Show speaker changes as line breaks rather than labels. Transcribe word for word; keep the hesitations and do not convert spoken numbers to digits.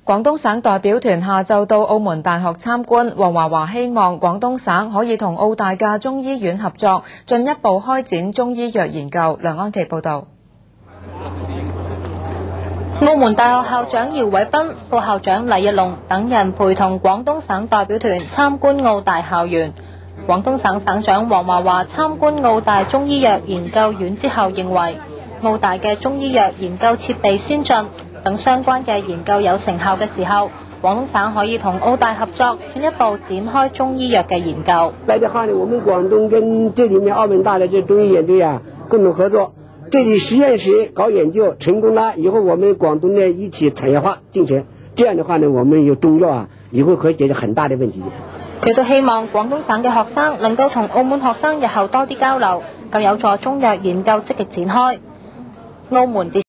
廣東省代表團下晝到澳門大學參觀，黃華華希望廣東省可以同澳大嘅中醫院合作，進一步開展中醫藥研究。梁安琪報導。
澳門大學校長姚偉斌、副校長黎日龍等人陪同廣東省代表團參觀澳大校園。廣東省省長黃華華參觀澳大中醫藥研究院之後認為，澳大嘅中醫藥研究設備先進，等相關嘅研究有成效嘅時候，廣東省可以同澳大合作，進一步展開中醫藥嘅研究。
來的話呢，我們廣東跟這裡面澳門大的這中醫研究呀共同合作，這裡實驗室搞研究成功了以後，我們廣東呢一起產業化進程，這樣的話呢，我們有中藥啊，以後可以解決很大的問題。
佢都希望廣東省嘅學生能夠同澳門學生日後多啲交流，咁有助中藥研究積極展開。澳門電